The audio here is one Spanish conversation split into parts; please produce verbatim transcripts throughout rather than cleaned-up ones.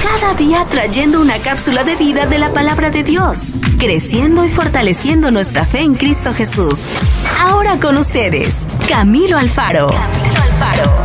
Cada día trayendo una cápsula de vida de la palabra de Dios, creciendo y fortaleciendo nuestra fe en Cristo Jesús. Ahora con ustedes, Camilo Alfaro. Camilo Alfaro.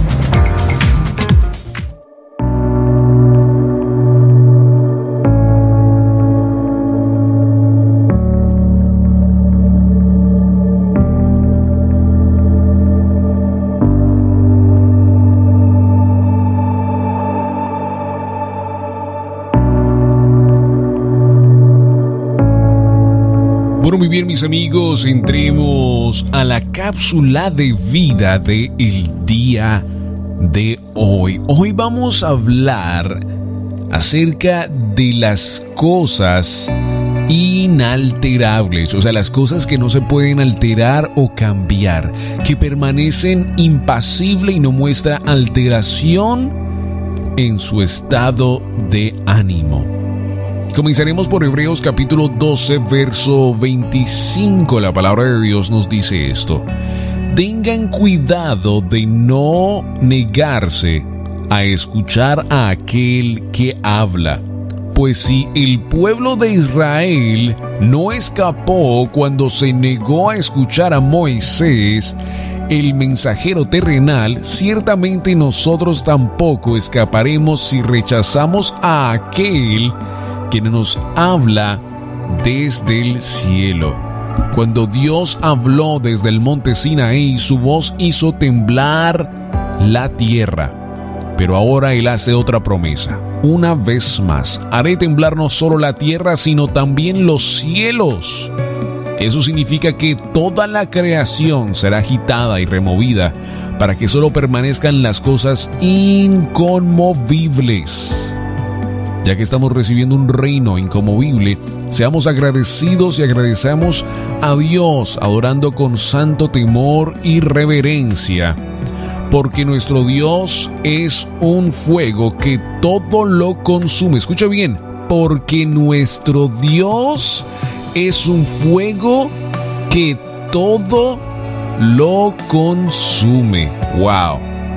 Bueno, muy bien, mis amigos, entremos a la cápsula de vida de el día de hoy. Hoy vamos a hablar acerca de las cosas inalterables, o sea, las cosas que no se pueden alterar o cambiar, que permanecen impasibles y no muestra alteración en su estado de ánimo. Comenzaremos por Hebreos capítulo doce, verso veinticinco. La palabra de Dios nos dice esto: tengan cuidado de no negarse a escuchar a aquel que habla, pues si el pueblo de Israel no escapó cuando se negó a escuchar a Moisés, el mensajero terrenal, ciertamente nosotros tampoco escaparemos si rechazamos a aquel que nos habla desde el cielo. Cuando Dios habló desde el monte Sinaí, su voz hizo temblar la tierra. Pero ahora Él hace otra promesa. Una vez más, haré temblar no solo la tierra, sino también los cielos. Eso significa que toda la creación será agitada y removida para que solo permanezcan las cosas inconmovibles. Ya que estamos recibiendo un reino inconmovible, seamos agradecidos y agradecemos a Dios adorando con santo temor y reverencia, porque nuestro Dios es un fuego que todo lo consume. Escucha bien, porque nuestro Dios es un fuego que todo lo consume. ¡Wow!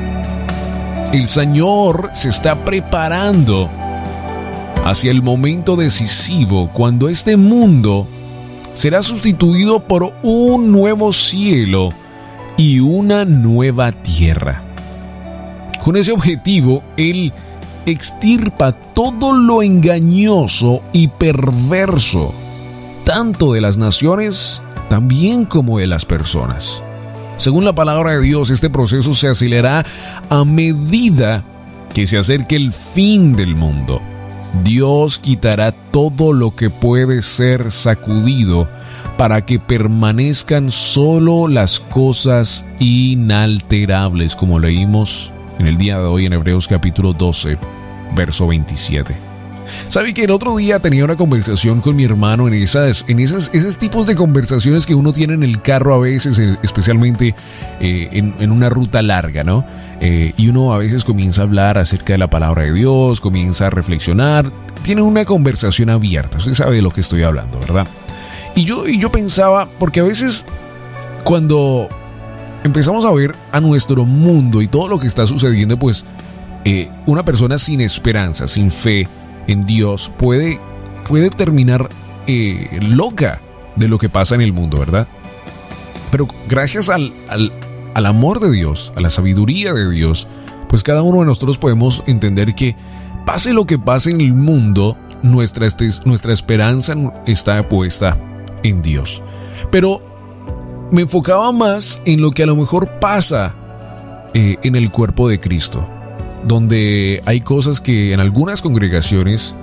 El Señor se está preparando hacia el momento decisivo cuando este mundo será sustituido por un nuevo cielo y una nueva tierra. Con ese objetivo, Él extirpa todo lo engañoso y perverso, tanto de las naciones, también como de las personas. Según la palabra de Dios, este proceso se acelerará a medida que se acerque el fin del mundo. Dios quitará todo lo que puede ser sacudido para que permanezcan solo las cosas inalterables, como leímos en el día de hoy en Hebreos capítulo doce, verso veintisiete. ¿Sabe que el otro día tenía una conversación con mi hermano en esas, en esas, esos tipos de conversaciones que uno tiene en el carro a veces, especialmente eh, en, en una ruta larga, ¿no? Eh, y uno a veces comienza a hablar acerca de la palabra de Dios, comienza a reflexionar, tiene una conversación abierta. Usted sabe de lo que estoy hablando, ¿verdad? Y yo, y yo pensaba, porque a veces cuando empezamos a ver a nuestro mundo y todo lo que está sucediendo, pues eh, una persona sin esperanza, sin fe en Dios puede, puede terminar eh, loca de lo que pasa en el mundo, ¿verdad? Pero gracias al, al, al amor de Dios, a la sabiduría de Dios, pues cada uno de nosotros podemos entender que pase lo que pase en el mundo, nuestra, nuestra esperanza está puesta en Dios. Pero me enfocaba más en lo que a lo mejor pasa eh, en el cuerpo de Cristo, donde hay cosas que en algunas congregaciones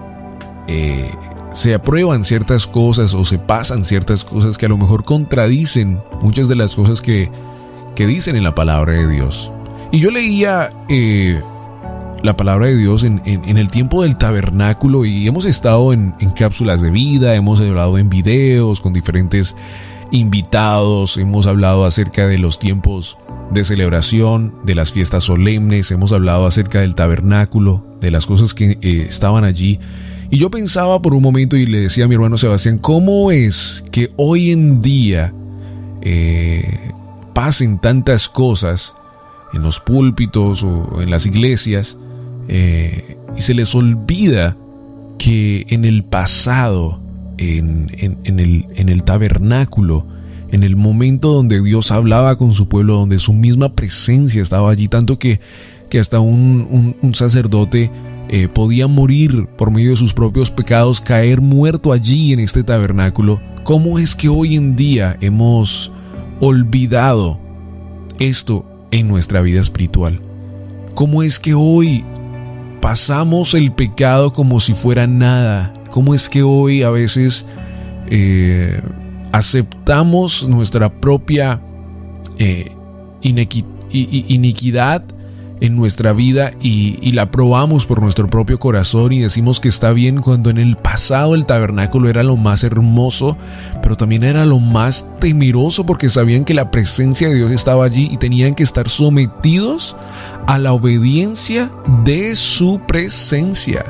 eh, se aprueban ciertas cosas o se pasan ciertas cosas que a lo mejor contradicen muchas de las cosas que, que dicen en la palabra de Dios. Y yo leía eh, la palabra de Dios en, en, en el tiempo del tabernáculo, y hemos estado en, en cápsulas de vida, hemos hablado en videos con diferentes invitados, hemos hablado acerca de los tiempos de celebración, de las fiestas solemnes, hemos hablado acerca del tabernáculo, de las cosas que eh, estaban allí. Y yo pensaba por un momento y le decía a mi hermano Sebastián, ¿cómo es que hoy en día eh, pasen tantas cosas en los púlpitos o en las iglesias eh, y se les olvida que en el pasado, en, en, en, el, en el tabernáculo, en el momento donde Dios hablaba con su pueblo, donde su misma presencia estaba allí, tanto que, que hasta un, un, un sacerdote eh, podía morir por medio de sus propios pecados, caer muerto allí en este tabernáculo. ¿Cómo es que hoy en día hemos olvidado esto en nuestra vida espiritual? ¿Cómo es que hoy pasamos el pecado como si fuera nada? ¿Cómo es que hoy a veces eh, aceptamos nuestra propia eh, inequi- iniquidad en nuestra vida y, y la probamos por nuestro propio corazón y decimos que está bien, cuando en el pasado el tabernáculo era lo más hermoso, pero también era lo más temeroso, porque sabían que la presencia de Dios estaba allí y tenían que estar sometidos a la obediencia de su presencia?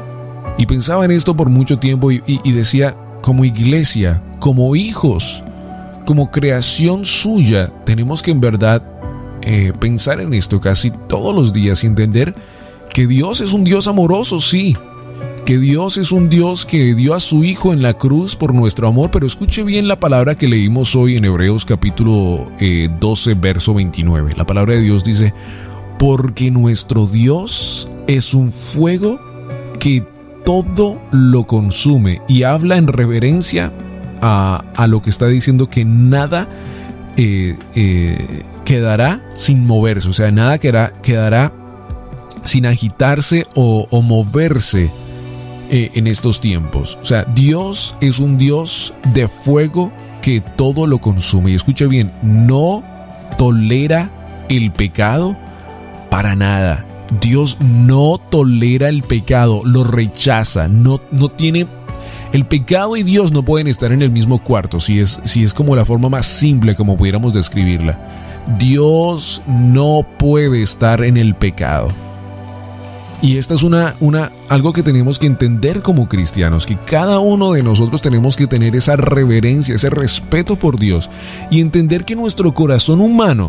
Y pensaba en esto por mucho tiempo y, y, y decía, como iglesia, como hijos, como creación suya, tenemos que en verdad Eh, pensar en esto casi todos los días y entender que Dios es un Dios amoroso, sí, que Dios es un Dios que dio a su Hijo en la cruz por nuestro amor. Pero escuche bien la palabra que leímos hoy en Hebreos capítulo eh, doce, verso veintinueve. La palabra de Dios dice: porque nuestro Dios es un fuego que todo lo consume, y habla en reverencia a, a lo que está diciendo, que nada eh, eh, quedará sin moverse, o sea, nada quedará, quedará sin agitarse o, o moverse eh, en estos tiempos. O sea, Dios es un Dios de fuego que todo lo consume. Y escucha bien, no tolera el pecado para nada. Dios no tolera el pecado, lo rechaza, no, no tiene... El pecado y Dios no pueden estar en el mismo cuarto, si es, si es como la forma más simple como pudiéramos describirla. Dios no puede estar en el pecado. Y esta es una, una, algo que tenemos que entender como cristianos, que cada uno de nosotros tenemos que tener esa reverencia, ese respeto por Dios, y entender que nuestro corazón humano,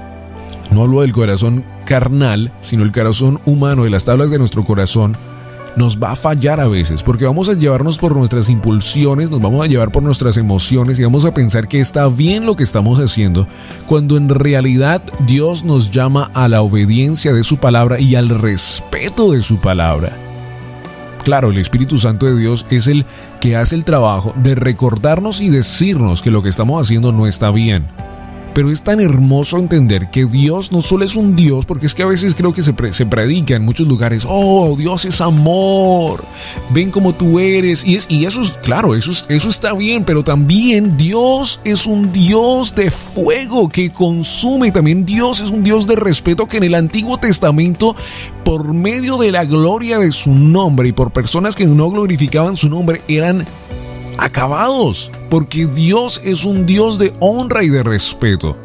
no hablo del corazón carnal, sino el corazón humano, de las tablas de nuestro corazón, nos va a fallar a veces, porque vamos a llevarnos por nuestras impulsiones, nos vamos a llevar por nuestras emociones y vamos a pensar que está bien lo que estamos haciendo, cuando en realidad Dios nos llama a la obediencia de su palabra y al respeto de su palabra. Claro, el Espíritu Santo de Dios es el que hace el trabajo de recordarnos y decirnos que lo que estamos haciendo no está bien. Pero es tan hermoso entender que Dios no solo es un Dios, porque es que a veces creo que se, pre- se predica en muchos lugares: oh, Dios es amor, ven como tú eres, y, es, y eso es, claro, eso, es, eso está bien, pero también Dios es un Dios de fuego que consume. También Dios es un Dios de respeto, que en el Antiguo Testamento, por medio de la gloria de su nombre y por personas que no glorificaban su nombre, eran acabados, porque Dios es un Dios de honra y de respeto.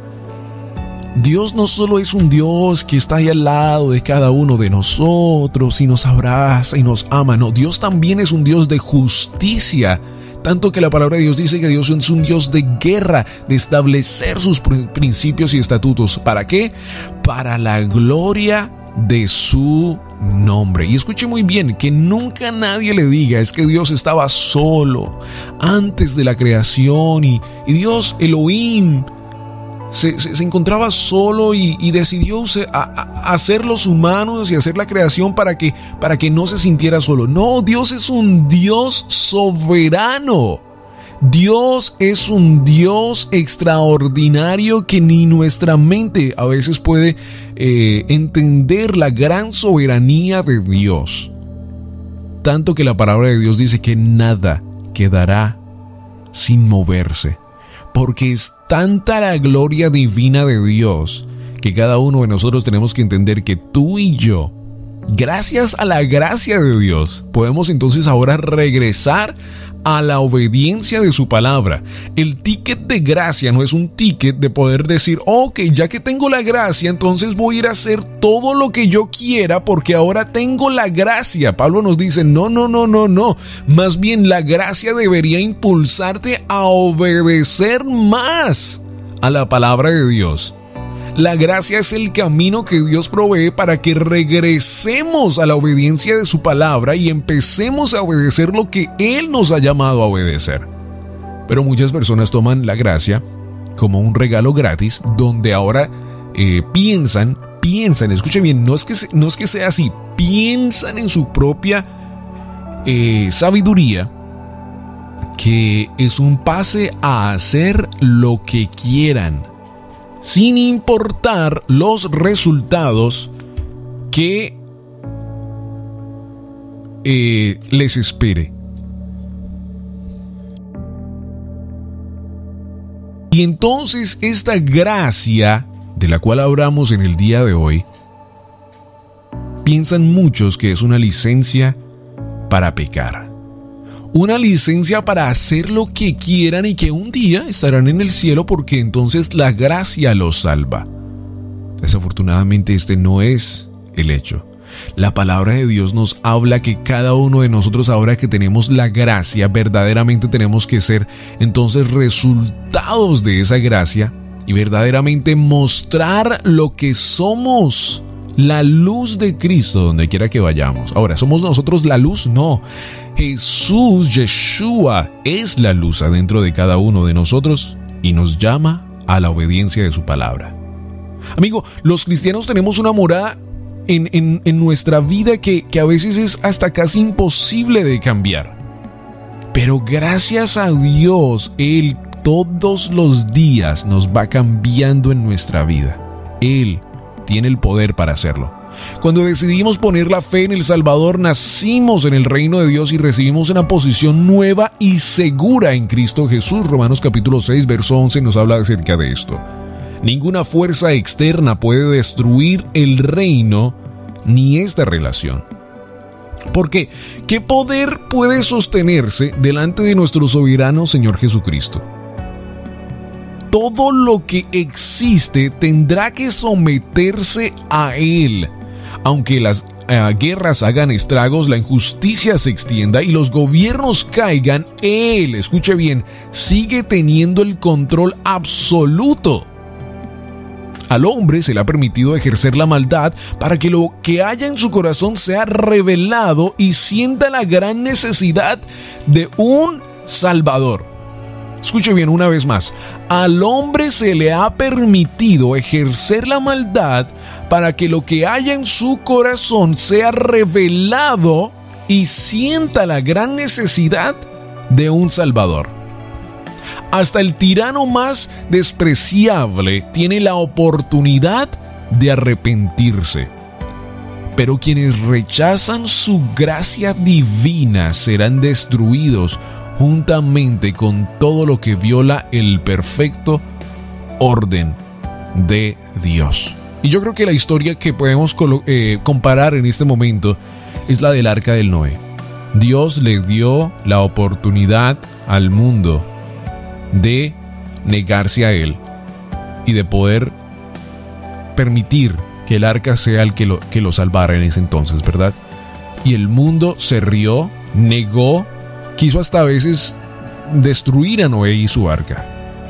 Dios no solo es un Dios que está ahí al lado de cada uno de nosotros y nos abraza y nos ama, no, Dios también es un Dios de justicia, tanto que la palabra de Dios dice que Dios es un Dios de guerra, de establecer sus principios y estatutos. ¿Para qué? Para la gloria de su nombre. Y escuche muy bien, que nunca nadie le diga: es que Dios estaba solo antes de la creación y, y Dios, Elohim, se, se, se encontraba solo y, y decidió a, a hacer los humanos y hacer la creación para que, para que no se sintiera solo. No, Dios es un Dios soberano. Dios es un Dios extraordinario que ni nuestra mente a veces puede eh, entender la gran soberanía de Dios. Tanto que la palabra de Dios dice que nada quedará sin moverse, porque es tanta la gloria divina de Dios que cada uno de nosotros tenemos que entender que tú y yo, gracias a la gracia de Dios, podemos entonces ahora regresar a la obediencia de su palabra. El ticket de gracia no es un ticket de poder decir: ok, ya que tengo la gracia, entonces voy a ir a hacer todo lo que yo quiera porque ahora tengo la gracia. Pablo nos dice: no, no, no, no, no. Más bien la gracia debería impulsarte a obedecer más a la palabra de Dios, La gracia es el camino que Dios provee para que regresemos a la obediencia de su palabra y empecemos a obedecer lo que Él nos ha llamado a obedecer. Pero muchas personas toman la gracia como un regalo gratis, donde ahora eh, piensan, piensan, escuchen bien, no es que, no es que sea así, piensan en su propia eh, sabiduría, que es un pase a hacer lo que quieran, sin importar los resultados que eh, les espere. Y entonces esta gracia de la cual hablamos en el día de hoy, piensan muchos que es una licencia para pecar. Una licencia para hacer lo que quieran y que un día estarán en el cielo porque entonces la gracia los salva. Desafortunadamente este no es el hecho. La palabra de Dios nos habla que cada uno de nosotros, ahora que tenemos la gracia, verdaderamente tenemos que ser entonces resultados de esa gracia y verdaderamente mostrar lo que somos, la luz de Cristo donde quiera que vayamos. Ahora, ¿somos nosotros la luz? No. Jesús, Yeshua, es la luz adentro de cada uno de nosotros y nos llama a la obediencia de su palabra. Amigo, los cristianos tenemos una morada En, en, en nuestra vida que, que a veces es hasta casi imposible de cambiar. Pero gracias a Dios, Él todos los días nos va cambiando en nuestra vida. Él tiene el poder para hacerlo. Cuando decidimos poner la fe en el Salvador, nacimos en el reino de Dios y recibimos una posición nueva y segura en Cristo Jesús. Romanos capítulo seis, verso once nos habla acerca de esto. Ninguna fuerza externa puede destruir el reino ni esta relación. Porque, ¿qué poder puede sostenerse delante de nuestro soberano Señor Jesucristo? Todo lo que existe tendrá que someterse a Él. Aunque las eh, guerras hagan estragos, la injusticia se extienda y los gobiernos caigan, Él, escuche bien, sigue teniendo el control absoluto. Al hombre se le ha permitido ejercer la maldad para que lo que haya en su corazón sea revelado y sienta la gran necesidad de un Salvador. Escuche bien una vez más. Al hombre se le ha permitido ejercer la maldad para que lo que haya en su corazón sea revelado y sienta la gran necesidad de un Salvador. Hasta el tirano más despreciable tiene la oportunidad de arrepentirse. Pero quienes rechazan su gracia divina serán destruidos juntamente con todo lo que viola el perfecto orden de Dios. Y yo creo que la historia que podemos colo- eh, comparar en este momento es la del arca del Noé. Dios le dio la oportunidad al mundo de negarse a Él y de poder permitir que el arca sea el que lo, que lo salvara en ese entonces, ¿verdad? Y el mundo se rió, negó, quiso hasta a veces destruir a Noé y su arca.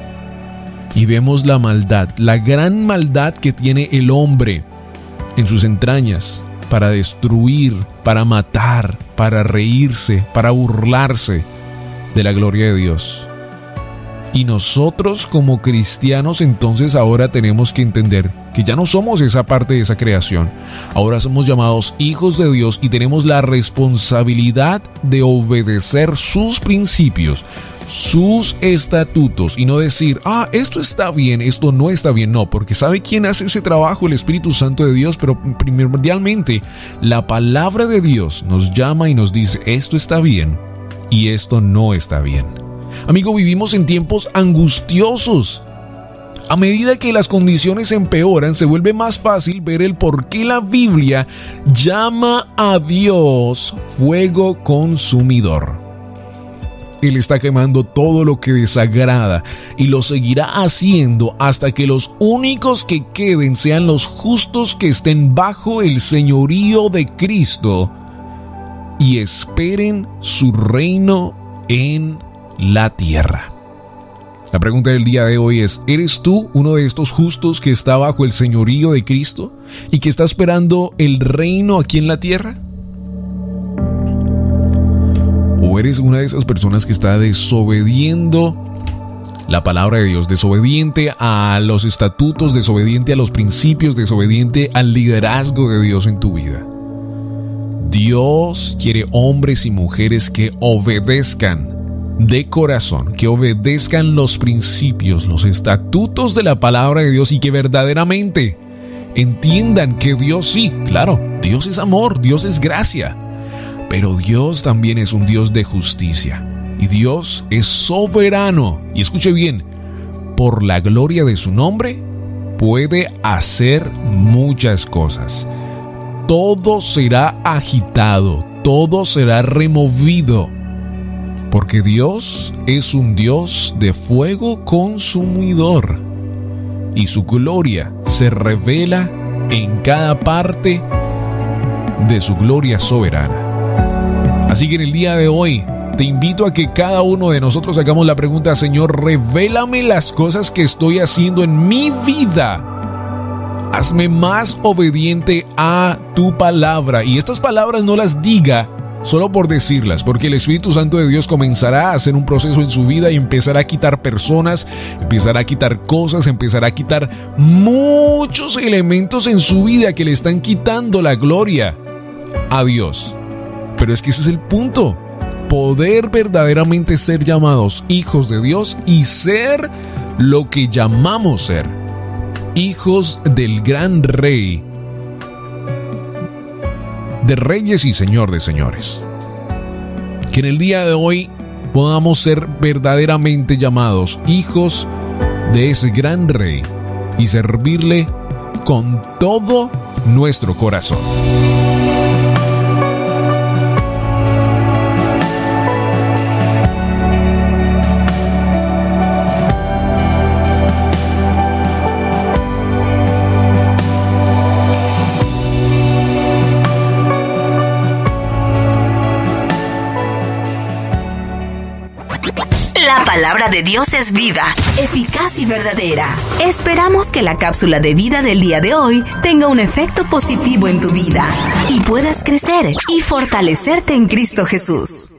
Y vemos la maldad, la gran maldad que tiene el hombre en sus entrañas para destruir, para matar, para reírse, para burlarse de la gloria de Dios. Y nosotros como cristianos entonces ahora tenemos que entender que ya no somos esa parte de esa creación. Ahora somos llamados hijos de Dios y tenemos la responsabilidad de obedecer sus principios, sus estatutos y no decir, ah, esto está bien, esto no está bien. No, porque ¿sabe quién hace ese trabajo? El Espíritu Santo de Dios, pero primordialmente la palabra de Dios nos llama y nos dice, esto está bien y esto no está bien. Amigo, vivimos en tiempos angustiosos. A medida que las condiciones empeoran, se vuelve más fácil ver el por qué la Biblia llama a Dios fuego consumidor. Él está quemando todo lo que desagrada y lo seguirá haciendo hasta que los únicos que queden sean los justos que estén bajo el señorío de Cristo y esperen su reino en la tierra. La pregunta del día de hoy es, ¿eres tú uno de estos justos que está bajo el señorío de Cristo y que está esperando el reino aquí en la tierra? ¿O eres una de esas personas que está desobediendo la palabra de Dios, desobediente a los estatutos, desobediente a los principios, desobediente al liderazgo de Dios en tu vida? Dios quiere hombres y mujeres que obedezcan de corazón, que obedezcan los principios, los estatutos de la palabra de Dios y que verdaderamente entiendan que Dios sí, claro, Dios es amor, Dios es gracia, pero Dios también es un Dios de justicia y Dios es soberano. Y escuche bien, por la gloria de su nombre puede hacer muchas cosas. Todo será agitado, todo será removido, porque Dios es un Dios de fuego consumidor y su gloria se revela en cada parte de su gloria soberana. Así que en el día de hoy te invito a que cada uno de nosotros hagamos la pregunta: Señor, revélame las cosas que estoy haciendo en mi vida. Hazme más obediente a tu palabra. Y estas palabras no las diga solo por decirlas, porque el Espíritu Santo de Dios comenzará a hacer un proceso en su vida y empezará a quitar personas, empezará a quitar cosas, empezará a quitar muchos elementos en su vida que le están quitando la gloria a Dios. Pero es que ese es el punto: poder verdaderamente ser llamados hijos de Dios y ser lo que llamamos ser, hijos del gran Rey de reyes y Señor de señores. Que en el día de hoy podamos ser verdaderamente llamados hijos de ese gran Rey y servirle con todo nuestro corazón. La palabra de Dios es viva, eficaz y verdadera. Esperamos que la cápsula de vida del día de hoy tenga un efecto positivo en tu vida y puedas crecer y fortalecerte en Cristo Jesús.